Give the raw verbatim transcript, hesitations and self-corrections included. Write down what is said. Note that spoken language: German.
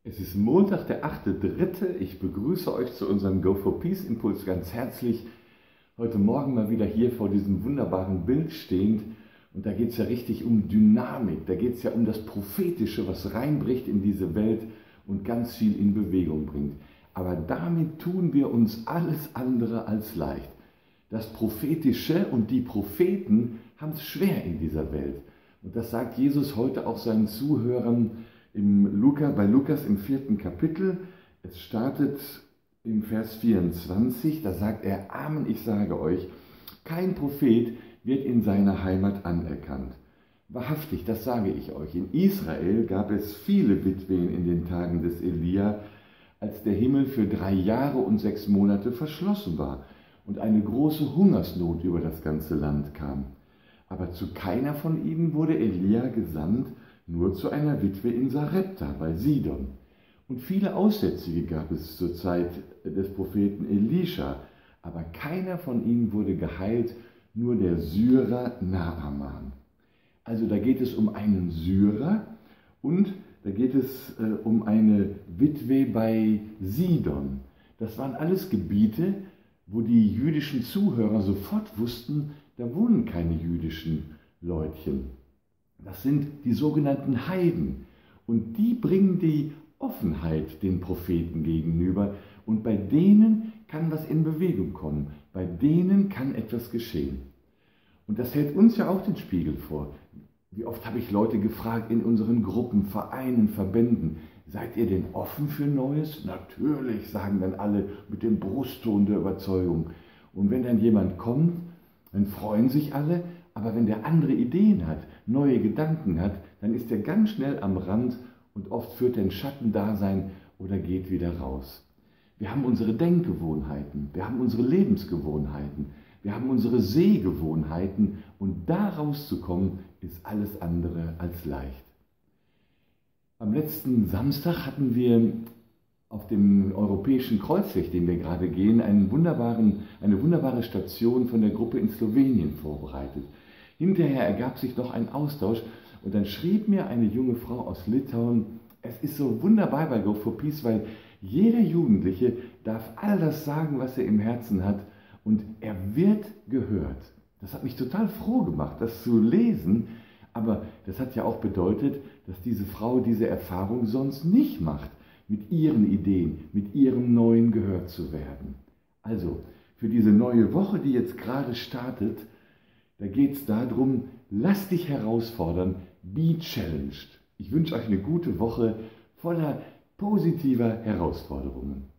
Es ist Montag, der achte dritte Ich begrüße euch zu unserem Go for Peace Impuls ganz herzlich. Heute Morgen mal wieder hier vor diesem wunderbaren Bild stehend. Und da geht es ja richtig um Dynamik. Da geht es ja um das Prophetische, was reinbricht in diese Welt und ganz viel in Bewegung bringt. Aber damit tun wir uns alles andere als leicht. Das Prophetische und die Propheten haben es schwer in dieser Welt. Und das sagt Jesus heute auch seinen Zuhörern im Luca, bei Lukas im vierten Kapitel. Es startet im Vers vierundzwanzig, da sagt er: Amen, ich sage euch, kein Prophet wird in seiner Heimat anerkannt. Wahrhaftig, das sage ich euch. In Israel gab es viele Witwen in den Tagen des Elia, als der Himmel für drei Jahre und sechs Monate verschlossen war und eine große Hungersnot über das ganze Land kam. Aber zu keiner von ihnen wurde Elia gesandt, nur zu einer Witwe in Sarepta bei Sidon. Und viele Aussätzige gab es zur Zeit des Propheten Elisha, aber keiner von ihnen wurde geheilt, nur der Syrer Naaman. Also da geht es um einen Syrer und da geht es äh, um eine Witwe bei Sidon. Das waren alles Gebiete, wo die jüdischen Zuhörer sofort wussten, da wohnen keine jüdischen Leutchen. Das sind die sogenannten Heiden. Und die bringen die Offenheit den Propheten gegenüber. Und bei denen kann was in Bewegung kommen. Bei denen kann etwas geschehen. Und das hält uns ja auch den Spiegel vor. Wie oft habe ich Leute gefragt in unseren Gruppen, Vereinen, Verbänden: Seid ihr denn offen für Neues? Natürlich, sagen dann alle mit dem Brustton der Überzeugung. Und wenn dann jemand kommt, dann freuen sich alle. Aber wenn der andere Ideen hat, neue Gedanken hat, dann ist er ganz schnell am Rand und oft führt er ein Schattendasein oder geht wieder raus. Wir haben unsere Denkgewohnheiten, wir haben unsere Lebensgewohnheiten, wir haben unsere Sehgewohnheiten und da rauszukommen ist alles andere als leicht. Am letzten Samstag hatten wir auf dem Europäischen Kreuzweg, den wir gerade gehen, einen wunderbaren, eine wunderbare Station von der Gruppe in Slowenien vorbereitet. Hinterher ergab sich noch ein Austausch und dann schrieb mir eine junge Frau aus Litauen: Es ist so wunderbar bei Go for Peace, weil jeder Jugendliche darf all das sagen, was er im Herzen hat, und er wird gehört. Das hat mich total froh gemacht, das zu lesen, aber das hat ja auch bedeutet, dass diese Frau diese Erfahrung sonst nicht macht, mit ihren Ideen, mit ihrem Neuen gehört zu werden. Also, für diese neue Woche, die jetzt gerade startet, da geht es darum, lass dich herausfordern, be challenged. Ich wünsche euch eine gute Woche voller positiver Herausforderungen.